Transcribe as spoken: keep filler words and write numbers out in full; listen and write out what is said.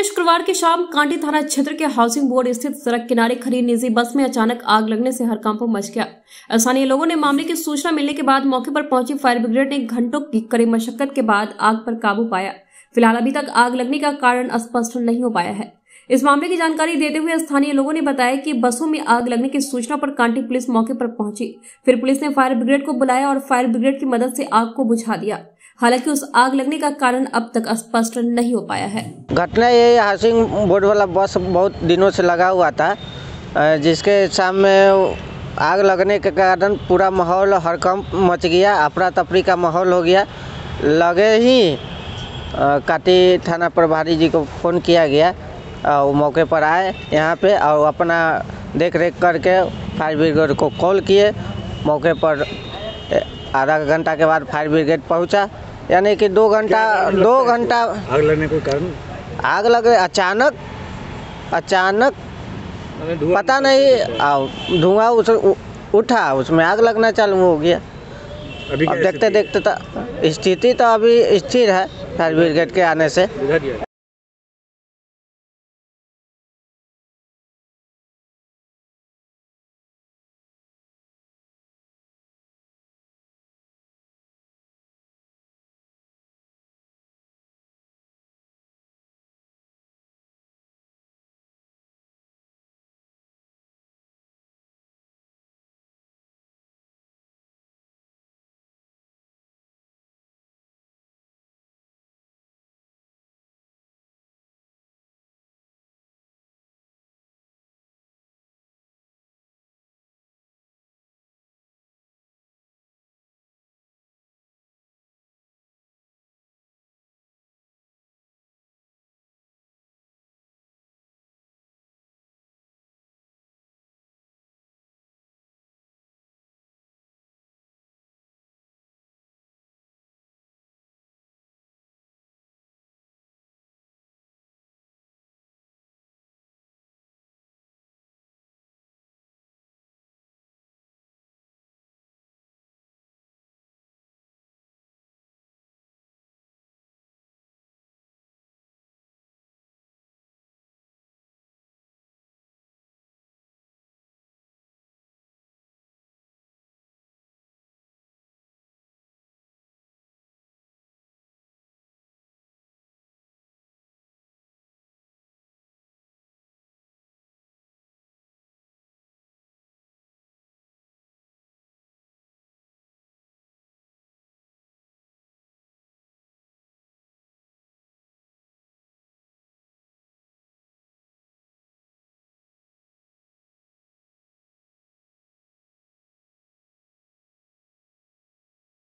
शुक्रवार की शाम कांटी थाना क्षेत्र के हाउसिंग बोर्ड स्थित सड़क किनारे खड़ी निजी बस में अचानक आग लगने से हड़कंप मच गया। स्थानीय लोगों ने मामले की सूचना मिलने के बाद मौके पर पहुंची फायर ब्रिगेड ने घंटों की कड़ी मशक्कत के बाद आग पर काबू पाया। फिलहाल अभी तक आग लगने का कारण स्पष्ट नहीं हो पाया है। इस मामले की जानकारी देते हुए स्थानीय लोगों ने बताया कि बसों में आग लगने की सूचना पर कांटी पुलिस मौके पर पहुंची। फिर पुलिस ने फायर ब्रिगेड को बुलाया और फायर ब्रिगेड की मदद से आग को बुझा दिया। हालांकि उस आग लगने का कारण अब तक स्पष्ट नहीं हो पाया है। घटना ये हाउसिंग बोर्ड वाला बस बहुत दिनों से लगा हुआ था, जिसके सामने आग लगने के कारण पूरा माहौल हड़कंप मच गया, अफरा तफरी का माहौल हो गया। लगे ही काटी थाना प्रभारी जी को फ़ोन किया गया और वो मौके पर आए यहाँ पे और अपना देख रेख करके फायर ब्रिगेड को कॉल किए। मौके पर आधा घंटा के बाद फायर ब्रिगेड पहुँचा, यानी कि दो घंटा दो घंटा आग लगने का कारण आग लगे अचानक अचानक पता नहीं, और धुआं उस उठा, उसमें आग लगना चालू हो गया। अभी अब देखते देखते तो स्थिति तो अभी स्थिर है फायर ब्रिगेड के आने से।